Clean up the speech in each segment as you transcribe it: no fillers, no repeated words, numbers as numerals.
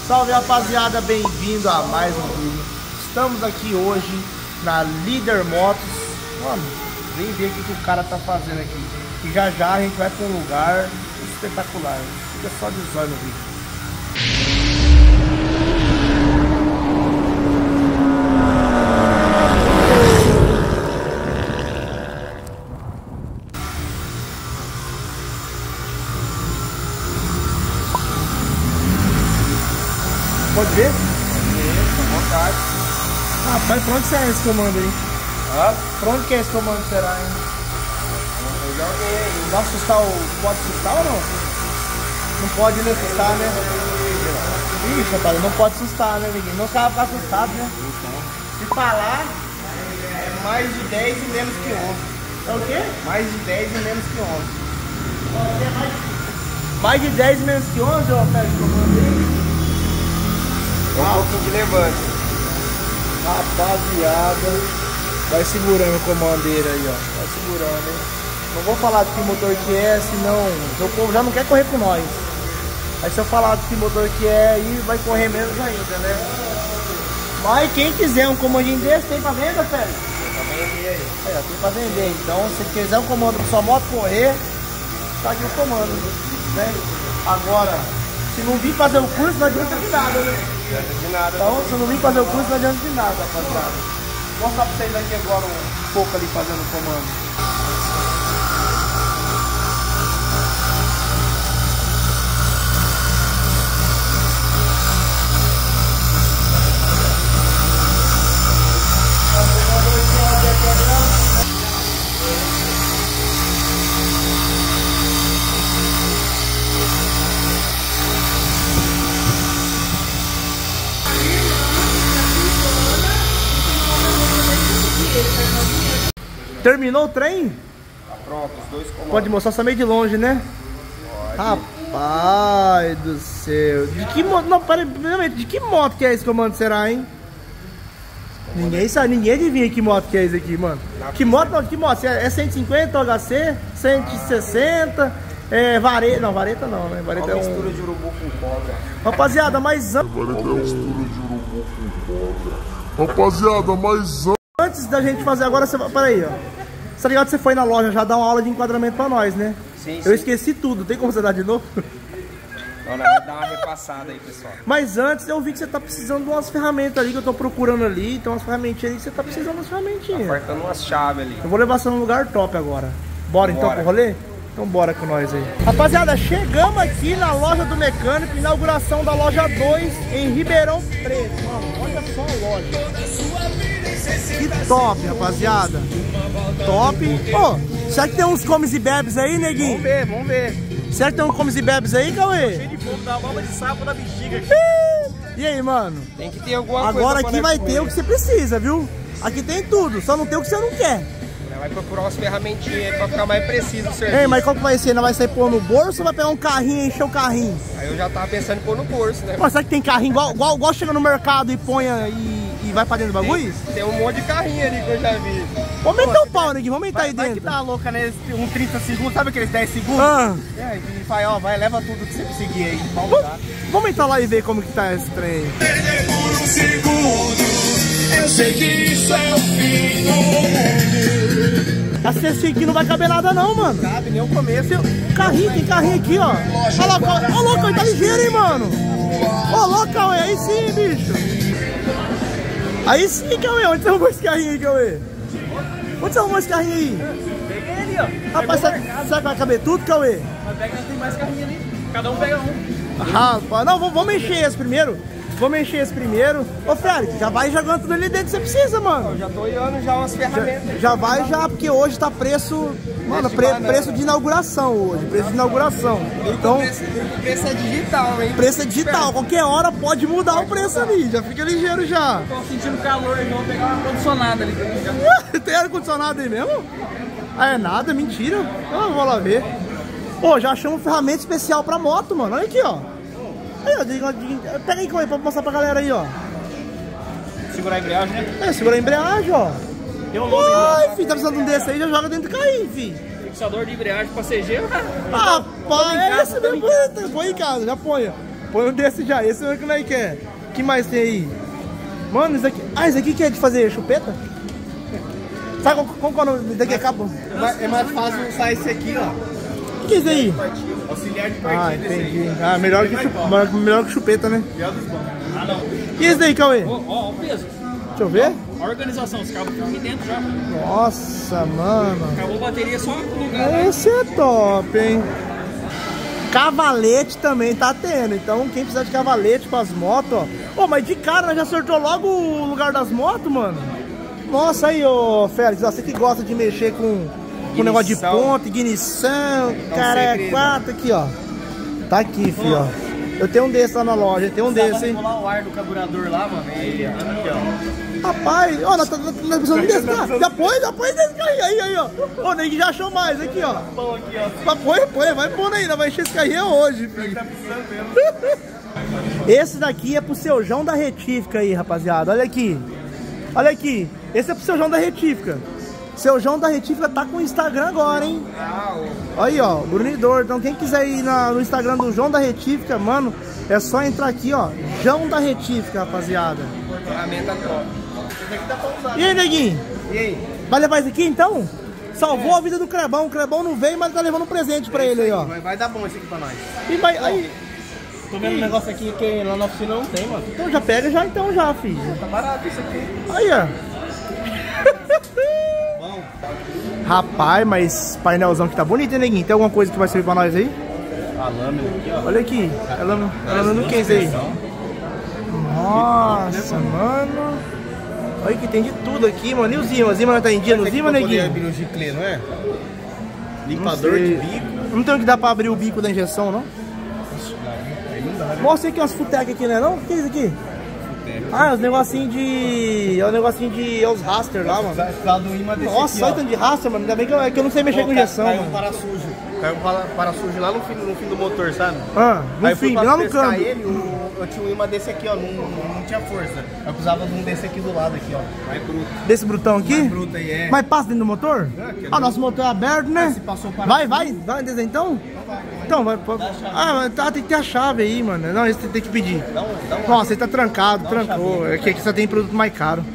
Salve, rapaziada, bem-vindo a mais um vídeo. Estamos aqui hoje na Líder Motos. Mano, vem ver o que o cara tá fazendo aqui. E já a gente vai pra um lugar espetacular. Fica só de zóio no vídeo. Pode ver? Isso, à vontade. Rapaz, pra onde será esse comando aí? Hã? Pra onde que é esse comando será, hein? Eu joguei aí. Vai assustar o... Pode assustar ou não? Não pode nem assustar, né? Ixi, rapaz, não pode assustar, né, ninguém? Não sabe ficar assustado, né? Se falar, é mais de 10 e menos que 11. É o quê? Mais de 10 e menos que 11. Mais de 10 e menos que 11, ó, pega o comando aí. Um pouquinho de levante. Rapaziada, vai segurando o comandeiro aí, ó. Vai segurando, hein? Não vou falar de que motor que é, senão o povo já não quer correr com nós. Aí se eu falar de que motor que é, aí vai correr menos ainda, né? Mas quem quiser um comandinho desse, tem pra venda, Félix? Tem pra vender aí. É, tem pra vender. Então, se quiser um comando pra sua moto correr, tá aqui o comando, né? Agora, se não vir fazer o curso, não adianta de nada, né? Não adianta de nada. Então, se não vir fazer o curso, não adianta de nada, rapaziada. Vou mostrar pra vocês aqui agora um pouco ali fazendo o comando. Terminou o trem? Tá pronto, os dois comandos. Pode mostrar só meio de longe, né? Pode. Rapaz do céu. De que moto? Não, peraí, primeiramente, de que moto que é esse comando será, hein? Ninguém sabe, ninguém adivinha que moto que é esse aqui, mano. Que moto, não, que moto? É 150 HC? 160? É vareta? Não, vareta não, né? Vareta é Uma mistura de urubu com cobra. Rapaziada, mas antes da gente fazer agora, você vai... Peraí, ó. Você tá ligado que você foi na loja já dar uma aula de enquadramento pra nós, né? Sim, Eu sim. esqueci tudo, tem como você dar de novo? Não, vai dar uma repassada aí, pessoal. Mas antes eu vi que você tá precisando de umas ferramentas ali que eu tô procurando ali. Tem umas ferramentinhas ali que você tá precisando das ferramentinhas. Faltando umas chaves ali. Eu vou levar você num lugar top agora. Bora então Bora. pro rolê? Então bora com nós aí. Rapaziada, chegamos aqui na loja do mecânico, inauguração da loja 2 em Ribeirão Preto. Mano, olha só a loja. Que top, rapaziada. Top. Pô, será que tem uns comes e bebes aí, neguinho? Vamos ver, vamos ver. Será que tem uns comes e bebes aí, Cauê? Cheio de fogo, dá uma bomba de sapo na bexiga aqui. E aí, mano? Tem que ter alguma coisa. Agora pra aqui nós vai comer. ter o que você precisa, viu? Aqui tem tudo, só não tem o que você não quer. Vai procurar umas ferramentinhas aí pra ficar mais preciso o serviço. Ei, mas qual que vai ser? Ainda vai sair pôr no bolso ou vai pegar um carrinho e encher o carrinho? Aí eu já tava pensando em pôr no bolso, né? Pô, será que tem carrinho igual chega no mercado e põe e vai pra dentro do bagulho? Tem um monte de carrinho ali que eu já vi. Vamos meter o pau, neguinho, vamos meter aí Vai que dentro. tá louca, né? Um 30 segundos, sabe aqueles 10 segundos? Ah, É, e vai, ó, vai, leva tudo que você conseguir aí. vamos entrar lá e ver como que tá esse trem. Por um segundo, eu sei que isso é o fim do mundo. Essa cestinha aqui não vai caber nada não, mano. Sabe, nem o começo. Carrinho, tem carrinho aqui, ó. Olha lá, ó louco, ele tá ligeiro, hein, mano. Ó louco, Cauê, aí sim, bicho. Aí sim, Cauê, onde você arrumou esse carrinho aí, Cauê? Onde você arrumou esse carrinho aí? Peguei ali, ó. Rapaz, será que vai caber tudo, Cauê? Mas pega, tem mais carrinho ali. Cada um pega um. Rapaz, não, vamos encher esse primeiro. Vamos encher esse primeiro. Ô, Félix, já vai jogando tudo ali dentro que você precisa, mano. Eu já tô olhando já umas ferramentas. Já vai já, porque hoje tá preço... Mano, preço de inauguração hoje. Preço de inauguração. Então, O preço é digital, hein? preço é digital. Qualquer hora pode mudar o preço ali. Já fica ligeiro já. Tô sentindo calor, então vou pegar uma condicionada ali pra mim já. Tem ar-condicionado aí mesmo? Ah, é nada, mentira. Eu vou lá ver. Pô, já achamos ferramenta especial pra moto, mano. Olha aqui, ó. Aí, ó, pega aí pra mostrar pra galera aí, ó. Segurar a embreagem, né? Segura a embreagem, ó. Tem um novo Ai, filho, tá precisando de um desse aí, já joga dentro do carrinho, filho. fixador de embreagem pra CG. Rapaz, é esse mesmo. Põe em casa, já põe. põe um desse já. Esse é o que nós quer. O que mais tem aí? Mano, isso aqui... Ah, isso aqui que é de fazer chupeta? Sabe como é o nome daqui? Acabou. É mais fácil usar esse aqui, ó. O que é isso aí? Auxiliar de partida. Ah, entendi. Ah, melhor que chupeta, né? Ah, não. E esse daí, Cauê? Ó, o peso. Deixa eu ver. A organização, os cabos ficam aqui dentro já. Nossa, mano. Acabou a bateria, só plugar. Esse é top, hein? Cavalete também tá tendo. Então, quem precisar de cavalete para as motos, ó. Ô, mas de cara, nós já acertou logo o lugar das motos, mano. Nossa, aí, ô Félix, você que gosta de mexer com negócio de ponta, ignição, cara, é 4 aqui, ó. Tá aqui, filho, ó. Eu tenho um desse lá na loja, tem um desse, hein. Vou regular o ar do carburador lá, mano. Aqui, ó. Rapaz, ó, nós precisamos desse, tá? Já põe desse aí, ó. Ô, o Neguinho já achou mais aqui, ó. Bom aqui, ó. Põe, vai pondo aí, vai encher esse carrinho hoje, filho. Tá precisando mesmo. Esse daqui é pro seu João da Retífica aí, rapaziada. Olha aqui. Olha aqui. Esse é pro seu João da Retífica. Seu João da Retífica tá com o Instagram agora, hein? Aí, ó, Brunidor. Então, quem quiser ir no Instagram do João da Retífica, mano, é só entrar aqui, ó. João da Retífica, rapaziada. Ferramenta top. Esse aqui tá pra usar. E aí, Neguinho? E aí? Vai levar esse aqui, então? Salvou a vida do Crebão. O Crebão não veio, mas tá levando um presente pra ele aí, ó. Vai dar bom esse aqui pra nós. E vai... Aí... Tô vendo um negócio aqui que lá na oficina não tem, mano. Então já pega já, filho. Tá barato isso aqui. Aí, ó. Bom. Rapaz, mas painelzão que tá bonito, hein, Neguinho? Tem alguma coisa que vai servir pra nós aí? A lâmina aqui, ó. Olha aqui. A lâmina do que é isso aí? Nossa, mano. Olha que tem de tudo aqui, mano. E o Zima? O Zima não tá em dia no Zima, Neguinho? Abrir o giclê, não é? Não Limpador sei. de bico. Não tem o que dá pra abrir o bico da injeção, não? Aí não dá, né? Mostra aqui umas futecas aqui, né? Não? O que é isso aqui? Ah, é os negocinhos de... É o negocinho de... É os raster lá, mano. Precisar do imã desse Nossa, aqui, olha ó. tanto de raster, mano. Ainda bem que eu não sei mexer com injeção, Caiu um mano. para-sujo. Caiu um para-sujo lá no fim do motor, sabe? Ah, no Aí eu fui fim, pra lá no pescar câmbio. ele, eu tinha um imã desse aqui, ó. Não tinha força. Eu precisava de um desse aqui do lado, aqui, ó. Mais bruto. Desse brutão aqui? Mais bruto aí, é. Mas passa dentro do motor? Ah, nosso motor é aberto, né? Se passou para- Vai desenhar então? Então, vai. Ah, mas tá, tem que ter a chave aí, mano. Não, isso tem que pedir. Dá um Nossa, ele tá trancado, trancou. É que aqui só tem produto mais caro.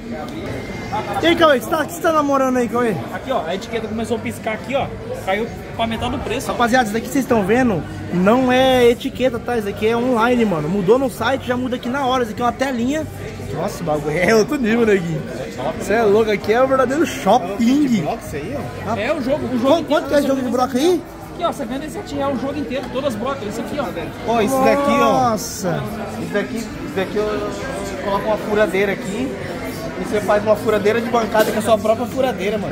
E aí, Cauê, o que você tá namorando aí, Cauê? Aqui, ó, a etiqueta começou a piscar aqui, ó. Caiu pra metade do preço, ó. Rapaziada, isso daqui que vocês estão vendo não é etiqueta, tá? Isso aqui é online, mano. Mudou no site, já muda aqui na hora. Isso aqui é uma telinha. Nossa, o bagulho é outro nível, neguinho. Você é louco, aqui é o verdadeiro shopping. Isso aí, ó. É o jogo Quanto que é esse jogo de broca aí? Aqui, ó, você vende esse aqui, é o jogo inteiro, todas as brocas, esse aqui, ó. Ó, isso daqui, ó. Nossa. Isso daqui eu coloco uma furadeira aqui. E você faz uma furadeira de bancada com a sua própria furadeira, mano.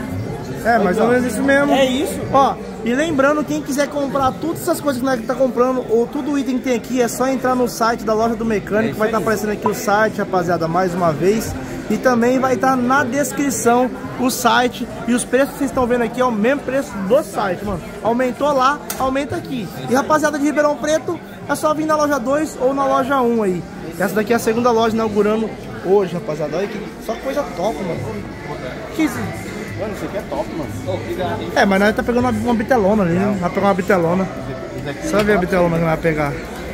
É mais ou menos isso mesmo. É isso. Ó, e lembrando, quem quiser comprar todas essas coisas que nós tá comprando, ou todo o item que tem aqui, é só entrar no site da Loja do Mecânico. Vai estar aparecendo aqui o site, rapaziada, mais uma vez. E também vai estar na descrição o site. E os preços que vocês estão vendo aqui é o mesmo preço do site, mano. Aumentou lá, aumenta aqui. E rapaziada de Ribeirão Preto, é só vir na loja 2 ou na loja 1 aí. Essa daqui é a segunda loja inaugurando hoje, rapaziada. Olha que só coisa top, mano. Que isso? Mano, isso aqui é top, mano. É, mas nós tá pegando uma bitelona ali, né? Vai pegar uma bitelona. Só ver a bitelona que vai pegar.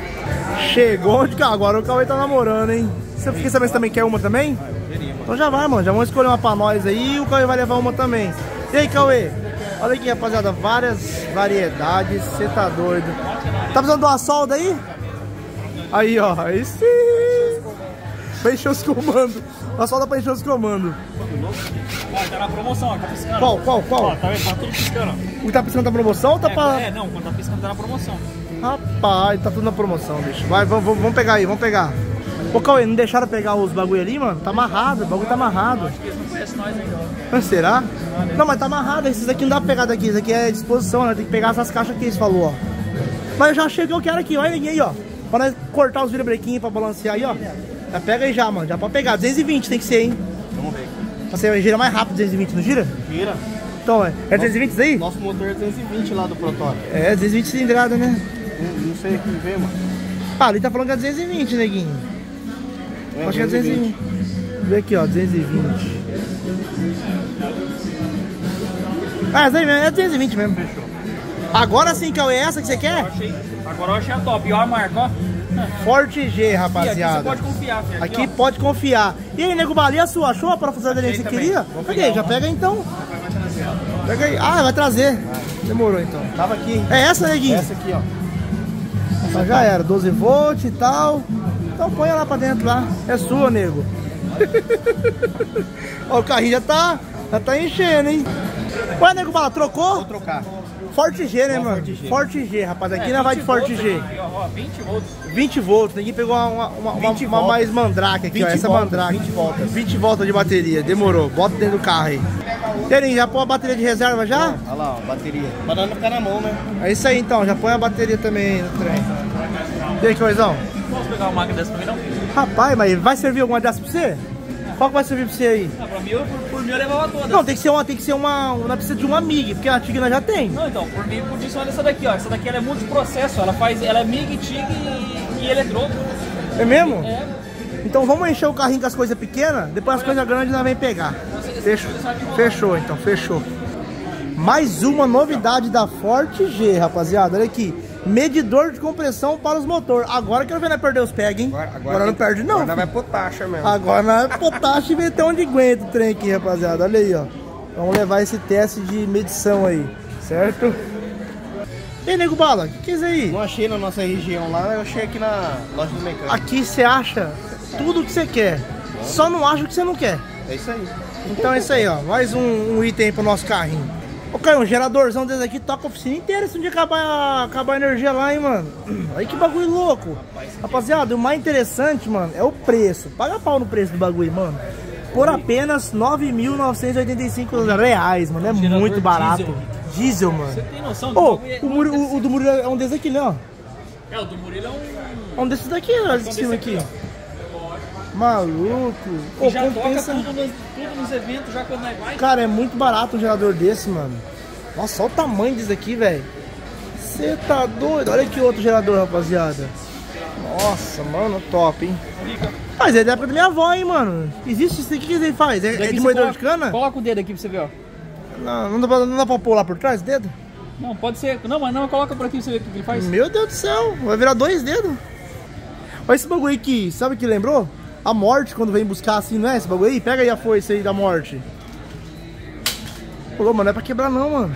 Chegou onde que agora o Cauê tá namorando, hein? Você fica sabendo se também quer uma também? Então já vai, mano. Já vamos escolher uma pra nós aí e o Cauê vai levar uma também. E aí, Cauê? Olha aqui, rapaziada. Várias variedades. Você tá doido. Tá precisando de uma solda aí? Aí, ó. Aí sim. Pra encher os comandos. Uma solda pra encher os comandos. Ó, tá na promoção, ó, tá piscando. Qual? Ó, tá vendo? Tá tudo piscando, ó. O que tá piscando tá promoção ou tá pra... É, não, quando tá piscando tá na promoção. Rapaz, tá tudo na promoção, bicho. Vai, vamos pegar aí, vamos pegar. Ô, Cauê, não deixaram pegar os bagulho ali, mano? Tá amarrado, o bagulho tá amarrado. Acho que eles não conhecem nós ainda, ó. Mas será? Não, mas tá amarrado, esses aqui não dá pra pegar daqui, isso aqui é disposição, né? Tem que pegar essas caixas que eles falou, ó. Mas eu já achei o que eu quero aqui, olha ninguém aí, ó. Pra nós cortar os virabrequinhos pra balancear aí, ó. Já pega aí já, mano, já pode pegar. 220 tem que ser, hein? Vamos ver. Você gira mais rápido 220, não gira? Gira. Então, é 220 isso aí? Nosso motor é 220 lá do protótipo. É, 220 cilindrada, né? Não sei aqui ver, mano. Ah, ali tá falando que é 220, neguinho. Acho que é 220. Vê aqui, ó, 220. Ah, essa aí mesmo, é 220 mesmo. Fechou. Agora sim, Cauê, é essa que você quer? Agora eu achei a top. E ó a marca, ó. Forte G, Aqui rapaziada. você pode confiar, filho. Aqui pode confiar. E aí, nego Bala, e a sua? Achou a parafusadeira que você queria? Peguei, já pega aí então. Pega aí. Ah, vai trazer. Demorou então. Tava aqui. É essa, neguinho? Essa aqui, ó. Então já era, 12 volts e tal. Então põe lá pra dentro lá. É sua, nego. Ó, o carrinho já tá enchendo, hein? Ué, nego Bala, trocou? Vou trocar. Forte G, né, mano? Forte G. Forte G, rapaz. Aqui não vai de Forte G. Ó, 20 volts. 20 volts. Ninguém pegou uma mais mandrake aqui, ó. Essa voltas, mandrake. 20 voltas. 20 voltas de bateria. Demorou. Bota dentro do carro aí. Terinho, já põe a bateria de reserva já? Olha lá, ó, bateria. Pra não ficar na mão, né? É isso aí então. Já põe a bateria também aí no trem. E aí, coisão? Posso pegar uma máquina dessa pra mim, não? Rapaz, mas vai servir alguma dessas pra você? Qual que vai servir pra você aí? Ah, pra mim, por mim eu levava toda. Não, tem que ser uma não precisa de uma MIG, porque a TIG nós já tem. Não, então, por mim podia ser essa daqui, ó. Essa daqui ela é multiprocesso, ela é MIG, TIG e eletrônico. É mesmo? É. Então vamos encher o carrinho com as coisas pequenas, depois as coisas grandes nós vem pegar. Fechou. Fechou então, fechou. Mais uma novidade da Forte G, rapaziada. Olha aqui. Medidor de compressão para os motores. Agora que eu não perder os pega, hein? Agora não perde não. Agora vai pro taxa mesmo. Agora nós vai pro taxa e ver até onde aguenta o trem aqui, rapaziada. Olha aí, ó. Vamos levar esse teste de medição aí, certo? E aí, nego Bala, o que é isso aí? Não achei na nossa região lá, eu achei aqui na loja do mecânico. Aqui você acha tudo o que você quer, só não acha o que você não quer. É isso aí. Então é isso aí, ó. Mais um item pro nosso carrinho. Ô, Caio, um geradorzão desse aqui toca a oficina inteira se um dia acabar a energia lá, hein, mano. Aí que bagulho louco. Rapaziada, o mais interessante, mano, é o preço. Paga pau no preço do bagulho, mano. Por apenas R$ 9.985 reais, mano. É muito barato. Diesel, mano. Você tem noção do Ô, bagulho? o do Murilo é um desses aqui, né, ó. É, o do Murilo é um... É um desses daqui, ó, de cima aqui. Maluco. E Ô, já compensa... toca tudo nos eventos, já quando nós vai. Cara, é muito barato um gerador desse, mano. Nossa, olha o tamanho disso aqui, velho. Você tá doido? Olha aqui outro gerador, rapaziada. Nossa, mano, top, hein? Mas é da época da minha avó, hein, mano. Existe isso aqui, o que ele faz? É de moedor de cana? Coloca o dedo aqui pra você ver, ó. Não dá pra pôr lá por trás o dedo? Não, pode ser. Não, mas não, coloca por aqui pra você ver o que ele faz. Meu Deus do céu, vai virar 2 dedos. Olha esse bagulho aqui, sabe o que lembrou? A morte quando vem buscar assim, não é esse bagulho aí? Pega aí a foice aí da morte. Pô, mano, não é pra quebrar não, mano.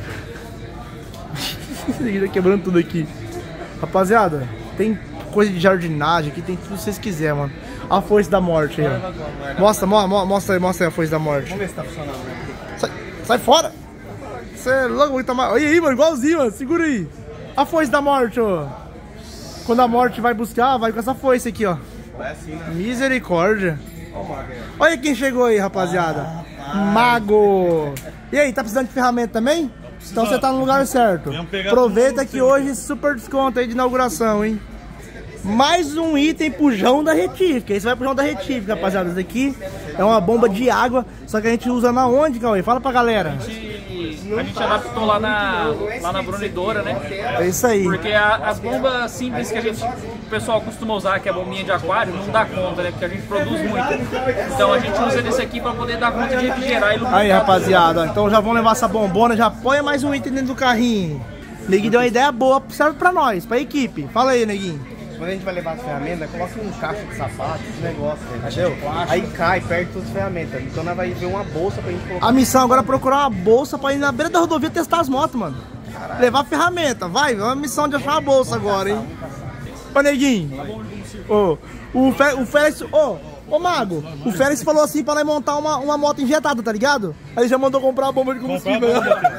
Tá quebrando tudo aqui. Rapaziada, tem coisa de jardinagem aqui, tem tudo que vocês quiserem, mano. A foice da morte aí, ó. Mostra aí a foice da morte. Vamos ver se tá funcionando, né? Sai fora! Você é louco, muito mais. Olha aí, mano, igualzinho, mano. Segura aí. A foice da morte, ó. Quando a morte vai buscar, vai com essa foice aqui, ó. Vai assim, né? Misericórdia. Olha quem chegou aí, rapaziada. Mago. E aí, tá precisando de ferramenta também? Então você tá no lugar certo. Aproveita que hoje super desconto aí de inauguração, hein? Mais um item pro João da Retífica. Esse vai pro João da Retífica, rapaziada. Esse daqui é uma bomba de água, só que a gente usa na onde, Cauê? Fala pra galera. A gente adaptou lá na Brunidora, né? É isso aí. Porque as bombas simples que o pessoal costuma usar, que é a bombinha de aquário, não dá conta, né? Porque a gente produz muito. Então a gente usa desse aqui pra poder dar conta de refrigerar e lubrificar. Aí, rapaziada, então já vão levar essa bombona, já põe mais um item dentro do carrinho. Neguinho deu uma ideia boa, serve pra nós, pra equipe. Fala aí, Neguinho. Quando a gente vai levar as ferramentas, coloca um caixa de sapato, esse negócio, entendeu? Aí cai, perde todas as ferramentas. Então nós vai ver uma bolsa pra gente colocar. A missão agora é procurar uma bolsa pra ir na beira da rodovia testar as motos, mano. Caralho. Levar ferramenta, vai. É uma missão de achar uma bolsa agora, hein? Ô, Neguinho. O Félix... Ô, Mago, o Félix falou assim pra nós montar uma moto injetada, tá ligado? Aí ele já mandou comprar a bomba de combustível.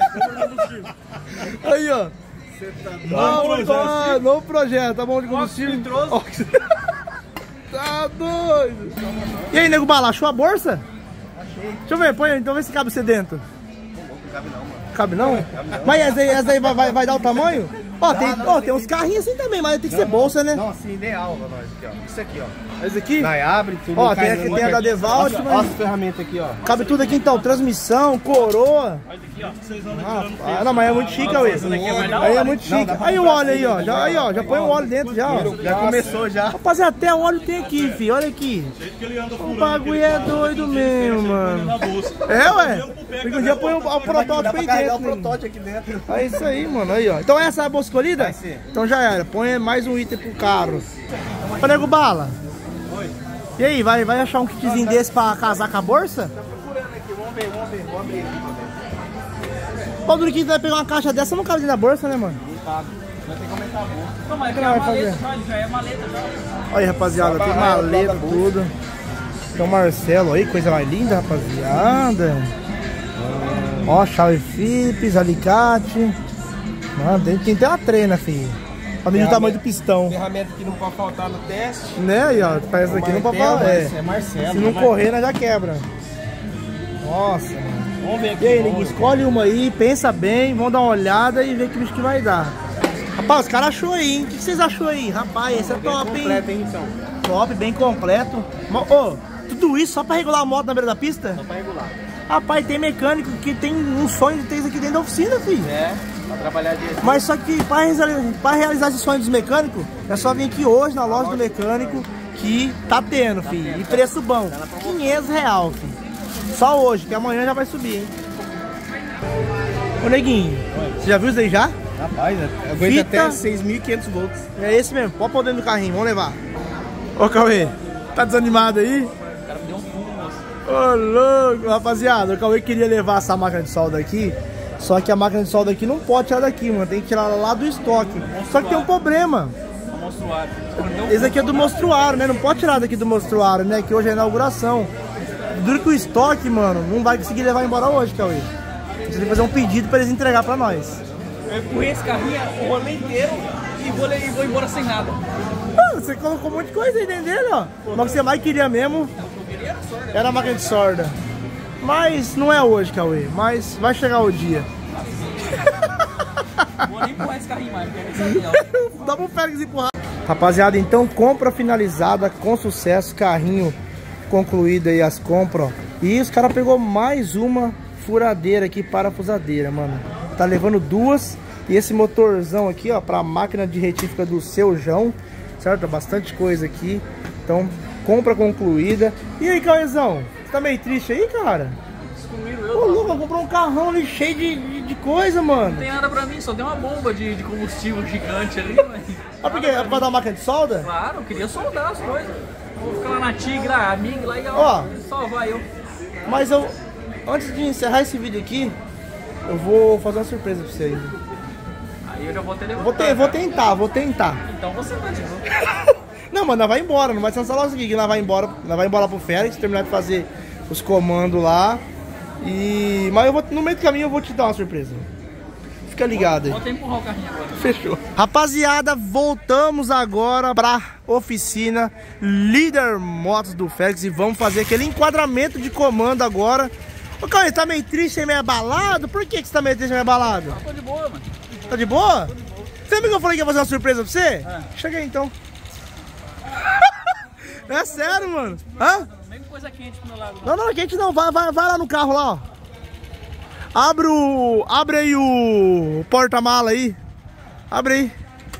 Aí, ó. Novo projeto, tá bom de combustível? Tá doido. E aí, Nego Bala, achou a bolsa? Achei. Deixa eu ver, põe, então vê se cabe você dentro. Não cabe não, mano. Cabe não? Mas essa aí vai dar o tamanho? Ó, tem uns carrinhos assim também, mas tem que ser bolsa, né? Não, assim, ideal pra nós aqui, ó. Isso aqui, ó. Esse aqui? Nós abre tudo. Ó, tem a da Devalt, Olha as ferramentas aqui, ó. Cabe tudo aqui então, transmissão, coroa. aqui, ó. Não, mas é muito chique, Cauê. Aí é muito chique. Aí o óleo aí, ó. Já põe o óleo dentro já, ó. Já começou já. Rapaziada, até óleo tem aqui, filho. Olha aqui. O bagulho é doido mesmo, mano. É, ué. Porque um dia põe o protótipo aí dentro. O protótipo aqui dentro. É isso aí, mano. Aí, ó. Então essa é a bolsa escolhida? Vai ser. Então já era. Põe mais um item pro carro. Ô, Nego Bala. Oi. E aí, vai achar um kitzinho desse pra casar com a bolsa? Tô procurando aqui. Vamos abrir aqui pra ver. O Duriquinho vai pegar uma caixa dessa, não cabe dentro da bolsa, né, mano? Não cabe. Vai ter que aumentar a bolsa. Não, mas que já é vai maleta, fazer? já é maleta já. Olha aí, rapaziada, tem maleta, tudo. Tem o Marcelo aí, coisa mais linda, rapaziada. Ó, chave Phillips, alicate. Mano, tem até uma trena, filho. Pra medir o tamanho do pistão. Ferramenta que não pode faltar no teste. Né, aí, ó, parece aqui não pode falar. É Marcelo. Se não correr, nós já quebra. Nossa, mano. Vamos ver aqui. E aí, nego, escolhe uma aí, pensa bem, vamos dar uma olhada e ver que bicho que vai dar. Rapaz, os caras achou aí, hein? O que vocês achou aí? Rapaz, esse é top, hein? Completo, hein, então. Top, bem completo. Ô, tudo isso só pra regular a moto na beira da pista? Só pra regular. Rapaz, tem mecânico que tem um sonho de ter isso aqui dentro da oficina, filho. É, pra trabalhar direito. Mas só que pra realizar esse sonho dos mecânicos, é só vir aqui hoje na loja do mecânico que tá tendo, filho. E preço bom, R$500, filho. Só hoje, que amanhã já vai subir, hein? Ô, Neguinho, você já viu isso aí já? Rapaz, aguenta até 6.500 volts. É esse mesmo, pode pôr dentro do carrinho, vamos levar. Ô, Cauê, tá desanimado aí? O cara me deu um fumo, moço. Ô, louco, rapaziada, o Cauê queria levar essa máquina de solda aqui, só que a máquina de solda aqui não pode tirar daqui, mano, tem que tirar lá do estoque. Só que tem um problema. O monstruário. Esse aqui é do mostruário, né? Não pode tirar daqui do mostruário, né? Que hoje é a inauguração. Duro que o estoque, mano, não vai conseguir levar embora hoje, Cauê. Você tem que fazer um pedido pra eles entregar pra nós. Eu empurrei esse carrinho o rolê inteiro e vou embora sem nada. Ah, você colocou um monte de coisa aí dentro dele, ó. Mas o que você mais queria mesmo era a máquina de solda. Mas não é hoje, Cauê. Mas vai chegar o dia. Vou nem empurrar esse carrinho mais, porque é legal. Dá pro Félix empurrar. Rapaziada, então compra finalizada com sucesso, carrinho concluído aí as compras, ó. E os caras pegou mais uma furadeira aqui, parafusadeira, mano. Tá levando duas. E esse motorzão aqui, ó, pra máquina de retífica do seu João, certo? Bastante coisa aqui. Então, compra concluída. E aí, Cauêzão? Você tá meio triste aí, cara? Excluíram Ô, eu. Lucas, comprou um carrão ali cheio de coisa, mano. Não tem nada pra mim, só tem uma bomba de combustível gigante ali, mas... Ah, por quê? É pra dar uma máquina de solda? Claro, eu queria soldar as coisas. Vou ficar lá na Tigra, a Mig lá e Ó. só vai eu. Mas eu, antes de encerrar esse vídeo aqui, eu vou fazer uma surpresa pra você aí. Aí eu já vou ter levantado. Vou tentar. Então você vai de novo. Não, mas nós vai embora, não vai ser essa loja aqui, que nós vai embora pro Félix, terminar de fazer os comandos lá. Mas eu vou, no meio do caminho eu vou te dar uma surpresa. Fica ligado aí. Vou até empurrar o carrinho agora. Fechou. Rapaziada, voltamos agora pra oficina Líder Motos do Félix e vamos fazer aquele enquadramento de comando agora. Ô, Cauê, tá meio triste e meio abalado? Por que você tá meio triste e meio abalado? Tô de boa, mano. Tá de boa? Você lembra que eu falei que ia fazer uma surpresa pra você? Chega aí, então. É sério, mano. Hã? Vem com coisa quente pro meu lado. Não, quente não. Vai lá no carro lá, ó. Abre aí o porta-mala aí. Abre aí.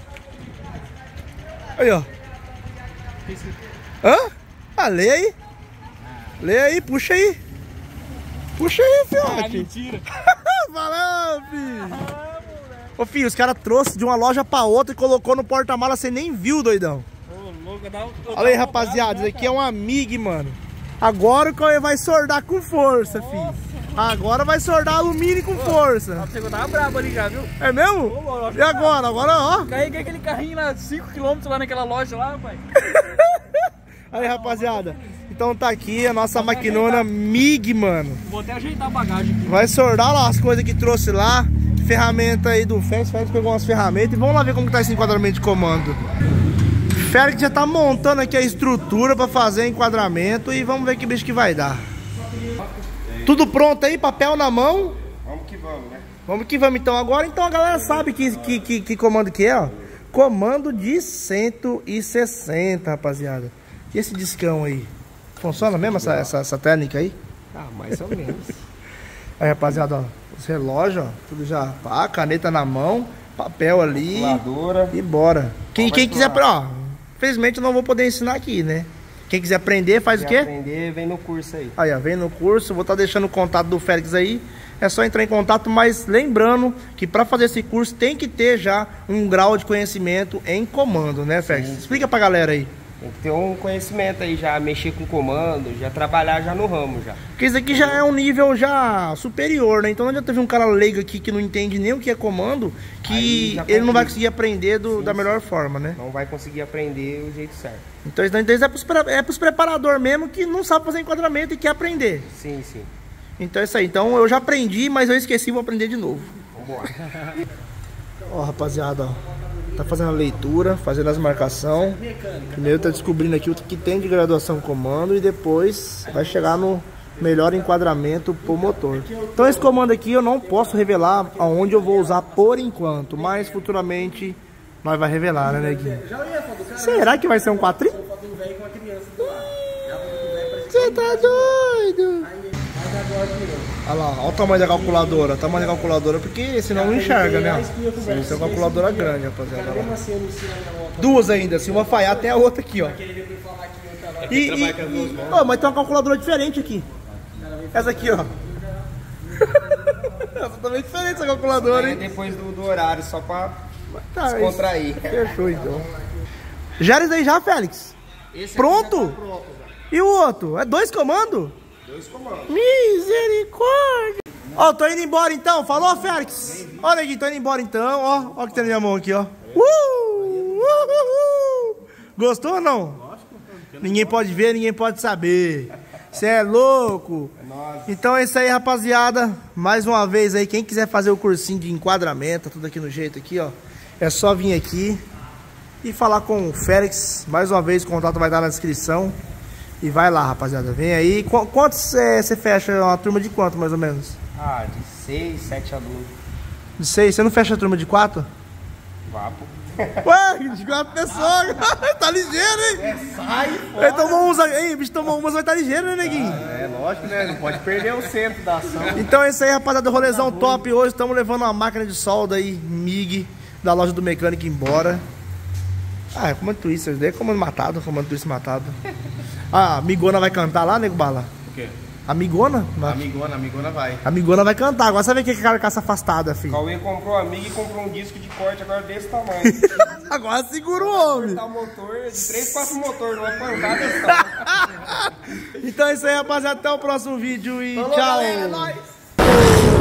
Aí, ó. Hã? Ah, lê aí. Lê aí, puxa aí. Puxa aí, fiote. Mentira. Valeu, filho. Ô, filho, os caras trouxeram de uma loja pra outra e colocou no porta-mala, você nem viu, doidão. Ô, louco, Olha aí, rapaziada, isso aqui é um Mig, mano. Agora o Cauê vai soldar com força, filho. Agora vai soldar alumínio com força. Você tava brabo ali já, viu? É mesmo? E agora? Agora, ó. Carreguei aquele carrinho lá, 5 km lá naquela loja lá, pai. Aí, rapaziada. Então tá aqui a nossa maquinona Mig, mano. Vou até ajeitar a bagagem aqui. Vai soldar lá as coisas que trouxe lá. Ferramenta aí do Félix. Félix pegou umas ferramentas. E vamos lá ver como que tá esse enquadramento de comando. Félix já tá montando aqui a estrutura pra fazer enquadramento. E vamos ver que bicho que vai dar. Tudo pronto aí? Papel na mão? Vamos que vamos, né? Vamos que vamos então. Agora então a galera sabe que comando que é, ó. Comando de 160, rapaziada. E esse discão aí? Funciona mesmo essa técnica aí? Ah, mais ou menos. Aí, rapaziada, ó. Os relógios, ó, tudo já. Pá, caneta na mão, papel ali. Calculadora. E bora. Quem quiser, ó, infelizmente eu não vou poder ensinar aqui, né? Quem quiser aprender, faz o quê? Aprender, vem no curso aí. Aí, ó, vem no curso, vou estar deixando o contato do Félix aí. É só entrar em contato, mas lembrando que para fazer esse curso tem que ter já um grau de conhecimento em comando, né, Félix? Explica pra galera aí. Tem que ter um conhecimento aí, já mexer com comando, já trabalhar já no ramo já. Porque isso aqui já é um nível já superior, né? Então não adianta vir um cara leigo aqui que não entende nem o que é comando, que ele não vai conseguir aprender da melhor forma, né? Não vai conseguir aprender o jeito certo. Então isso é pros preparadores mesmo que não sabe fazer enquadramento e quer aprender. Sim, sim. Então é isso aí. Então eu já aprendi, mas eu esqueci, vou aprender de novo. Vambora. Ó, rapaziada, ó. Tá fazendo a leitura, fazendo as marcações. Primeiro tá descobrindo aqui o que tem de graduação comando e depois vai chegar no melhor enquadramento pro motor. Então esse comando aqui eu não posso revelar aonde eu vou usar por enquanto, mas futuramente nós vai revelar, né, neguinho? Será que vai ser um 4? Você tá doido? Olha lá, olha o tamanho da calculadora. O tamanho da calculadora, porque senão não enxerga, né? Isso é uma calculadora grande, rapaziada. Duas ainda, se uma falhar, tem a outra aqui, ó. Mas tem uma calculadora diferente aqui. Essa aqui, ó. Essa também é diferente, essa calculadora, hein? Depois do horário, só pra descontrair. Fechou, então. Já isso aí já, Félix? Pronto? E o outro? É 2 comandos? 2 comandos. Misericórdia! Ó, tô indo embora então. Falou, Félix? Olha aqui, tô indo embora então. Ó o que tem na minha mão aqui, ó. Gostou ou não? Ninguém pode ver, ninguém pode saber. Você é louco? Então é isso aí, rapaziada. Mais uma vez aí, quem quiser fazer o cursinho de enquadramento, tudo aqui no jeito aqui, ó. É só vir aqui e falar com o Félix. Mais uma vez, o contato vai estar na descrição. E vai lá, rapaziada, vem aí. Quantos você fecha uma turma de quanto, mais ou menos? Ah, de 6, 7 alunos. De 6? Você não fecha a turma de 4? Vapo. Ué, de 4 pessoas. Tá ligeiro, hein? Sai fora. Ele tomou uns aí, o bicho tomou umas, vai estar ligeiro, né, neguinho? É lógico, né? Não pode perder o centro da ação. Então é isso aí, rapaziada, rolezão top. Hoje estamos levando uma máquina de solda aí, MIG, da loja do mecânico embora. Ah, é comando Twister, daí é comando Twister matado. A Amigona vai cantar lá, nego Bala? O quê? Amigona? Amigona vai. Amigona vai cantar. Agora sabe o que é cara com essa afastada, filho? Cauê comprou a Amiga e comprou um disco de corte agora desse tamanho. Agora segura o homem. Cortar o motor, de 3 para o motor, não vai pancada desse tamanho. Então é isso aí, rapaziada. Até o próximo vídeo e falou, tchau. Galera, é nóis.